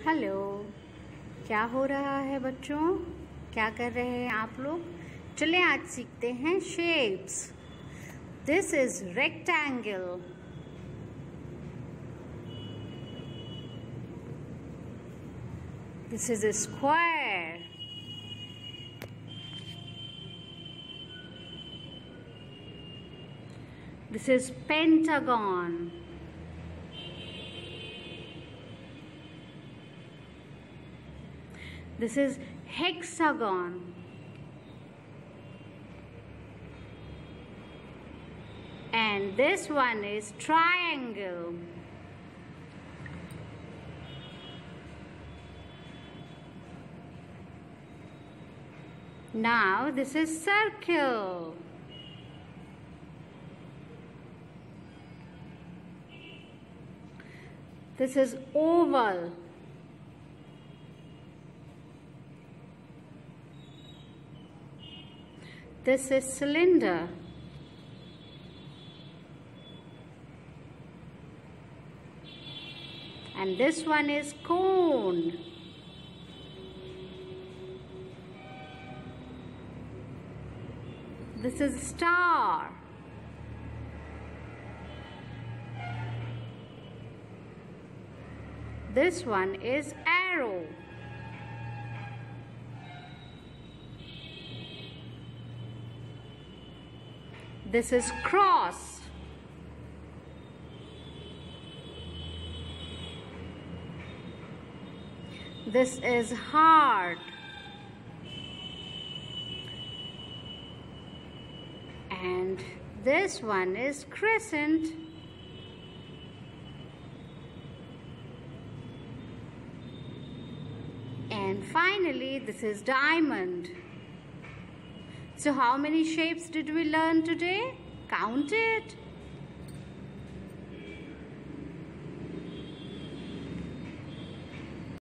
Hello, क्या हो रहा है बच्चों? क्या कर रहे हैं आप लोग? चलिए आज सीखते हैं shapes. This is rectangle, this is a square, this is pentagon, this is hexagon, and this one is triangle. Now this is circle. This is oval. This is cylinder. And this one is cone. This is star. This one is arrow. This is cross. This is heart. And this one is crescent. And finally, this is diamond. So how many shapes did we learn today? Count it.